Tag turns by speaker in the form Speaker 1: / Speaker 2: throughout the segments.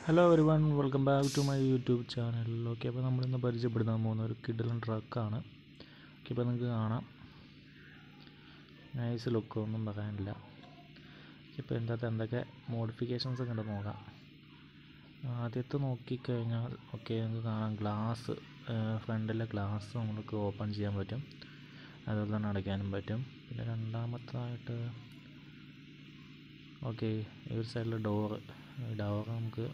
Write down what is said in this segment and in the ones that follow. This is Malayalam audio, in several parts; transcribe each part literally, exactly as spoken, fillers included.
Speaker 1: Hello everyone, welcome back to my YouTube channel. Okay, അപ്പോൾ നമ്മളിന്ന് പരിചയപ്പെടുത്താൻ പോകുന്ന ഒരു കിഡിലൻ ട്രക്കാണ്. ഓക്കെ, ഇപ്പോൾ നിങ്ങൾക്ക് കാണാം, നൈസ് ലുക്ക്, ഒന്നും പറയാനില്ല. ഇപ്പോൾ ഇതിനകത്ത് എന്തൊക്കെ മോഡിഫിക്കേഷൻസ് ഒക്കെ ഉണ്ട് നോക്കാം. ആദ്യത്തെ നോക്കിക്കഴിഞ്ഞാൽ ഓക്കെ നിങ്ങൾക്ക് കാണാം, ഗ്ലാസ്, ഫ്രണ്ടിലെ ഗ്ലാസ് നമുക്ക് ഓപ്പൺ ചെയ്യാൻ പറ്റും, അതുപോലെ തന്നെ അടയ്ക്കാനും പറ്റും. പിന്നെ രണ്ടാമത്തായിട്ട് ഓക്കെ ഈ ഒരു സൈഡിൽ ഡോറ് ഡോറ് നമുക്ക്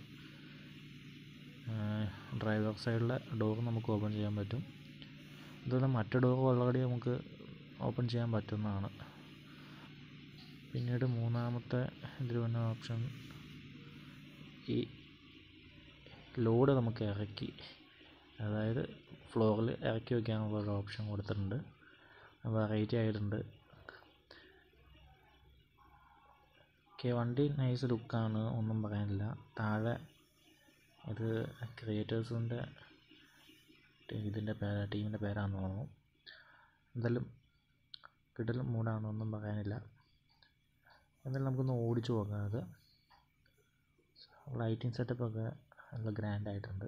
Speaker 1: ഡ്രൈവർ സൈഡിലെ ഡോർ നമുക്ക് ഓപ്പൺ ചെയ്യാൻ പറ്റും. അതുപോലെ മറ്റു ഡോർ ഓൾറെഡി നമുക്ക് ഓപ്പൺ ചെയ്യാൻ പറ്റുന്നതാണ്. പിന്നീട് മൂന്നാമത്തെ ഇതിൽ വന്ന ഓപ്ഷൻ, ഈ ലോഡ് നമുക്ക് ഇറക്കി, അതായത് ഫ്ലോറിൽ ഇറക്കി വയ്ക്കാനുള്ള ഒരു ഓപ്ഷൻ കൊടുത്തിട്ടുണ്ട്. വെറൈറ്റി ആയിട്ടുണ്ട്. ഓക്കെ, വണ്ടി നൈസ് ലുക്കാണ്, ഒന്നും പറയാനില്ല. താഴെ ഇത് ക്രിയേറ്റേഴ്സിൻ്റെ ഇതിൻ്റെ പേര് ടീമിൻ്റെ പേരാണെന്ന് തോന്നുന്നു. എന്തായാലും കിടിലൻ മൂടാണ്, ഒന്നും പറയാനില്ല. എന്തായാലും നമുക്കൊന്ന് ഓടിച്ചു നോക്കാം. അത് ലൈറ്റിംഗ് സെറ്റപ്പൊക്കെ നല്ല ഗ്രാൻഡായിട്ടുണ്ട്.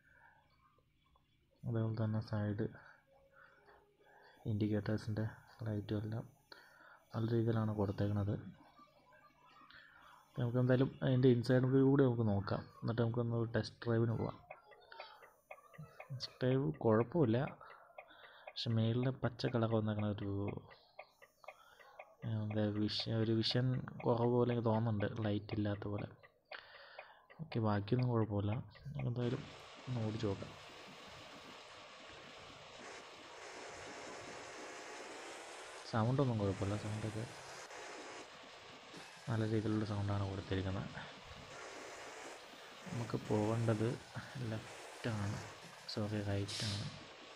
Speaker 1: അതേപോലെ തന്നെ സൈഡ് ഇൻഡിക്കേറ്റേഴ്സിൻ്റെ ലൈറ്റും എല്ലാം നല്ല രീതിയിലാണ് കൊടുത്തേക്കുന്നത്. നമുക്ക് എന്തായാലും അതിൻ്റെ ഇൻസൈഡ് വ്യൂ കൂടി നമുക്ക് നോക്കാം, എന്നിട്ട് നമുക്കൊന്ന് ടെസ്റ്റ് ഡ്രൈവിന് പോവാം. ടെസ്റ്റ് ഡ്രൈവ് കുഴപ്പമില്ല, പക്ഷെ മേളിൽ പച്ച കളർ വന്നേക്കണ ഒരു എന്താ വിഷൻ ഒരു വിഷൻ കുറവ് പോലെ എനിക്ക് തോന്നുന്നുണ്ട്, ലൈറ്റ് ഇല്ലാത്ത പോലെ. ഓക്കെ, ബാക്കിയൊന്നും കുഴപ്പമില്ല. എന്തായാലും ഒന്ന് ഓടിച്ച് നോക്കാം. സൗണ്ടൊന്നും കുഴപ്പമില്ല, സൗണ്ടൊക്കെ നല്ല രീതിയിലുള്ള സൗണ്ടാണ് കൊടുത്തിരിക്കുന്നത്. നമുക്ക് പോകേണ്ടത് ലെഫ്റ്റാണ്, സോറി റൈറ്റാണ്.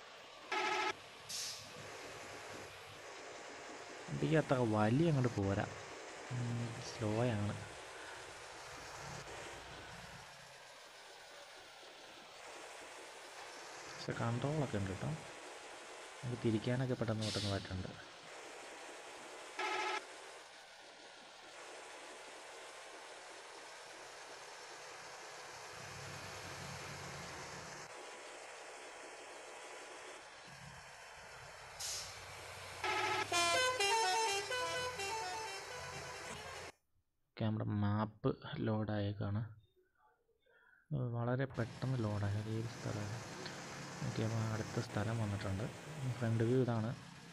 Speaker 1: വണ്ടിക്ക് അത്ര വലിയ അങ്ങോട്ട് പോരാ, സ്ലോയാണ്. പക്ഷെ കൺട്രോളൊക്കെ ഉണ്ട് കേട്ടോ, നമുക്ക് തിരിക്കാനൊക്കെ പെട്ടെന്ന് പെട്ടെന്ന് പറ്റുന്നുണ്ട്. നമ്മുടെ മാപ്പ് ലോഡായേക്കാണ്, വളരെ പെട്ടെന്ന് ലോഡായ ഈ ഒരു സ്ഥലമാണ്. ഓക്കെ, അപ്പോൾ അടുത്ത സ്ഥലം വന്നിട്ടുണ്ട്. ഫ്രണ്ട് വ്യൂ ഇതാണ്.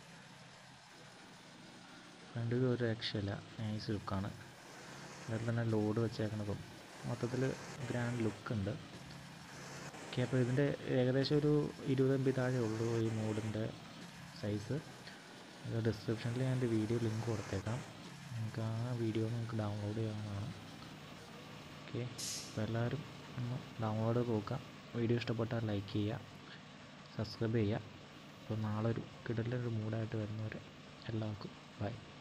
Speaker 1: ഫ്രണ്ട് വ്യൂ ഒരു രക്ഷയില്ല, നൈസ് ലുക്കാണ്. അതിൽ തന്നെ ലോഡ് വെച്ചേക്കണതും മൊത്തത്തിൽ ഗ്രാൻഡ് ലുക്കുണ്ട്. ഓക്കെ, അപ്പോൾ ഇതിൻ്റെ ഏകദേശം ഒരു ഇരുപത് എം ബി താഴെ ഉള്ളൂ ഈ മോഡിൻ്റെ സൈസ്. ഡിസ്ക്രിപ്ഷനിൽ ഞാൻ എൻ്റെ വീഡിയോ ലിങ്ക് കൊടുത്തേക്കാം, നമുക്ക് ആ വീഡിയോ നമുക്ക് ഡൗൺലോഡ് ചെയ്യാവുന്നതാണ്. ഓക്കെ, അപ്പോൾ എല്ലാവരും ഒന്ന് ഡൗൺലോഡ് നോക്കുക. വീഡിയോ ഇഷ്ടപ്പെട്ടാൽ ലൈക്ക് ചെയ്യുക, സബ്സ്ക്രൈബ് ചെയ്യുക. അപ്പോൾ നാളെ ഒരു കിടിലൊരു മൂഡായിട്ട് വരുന്നവരെ എല്ലാവർക്കും ബൈ.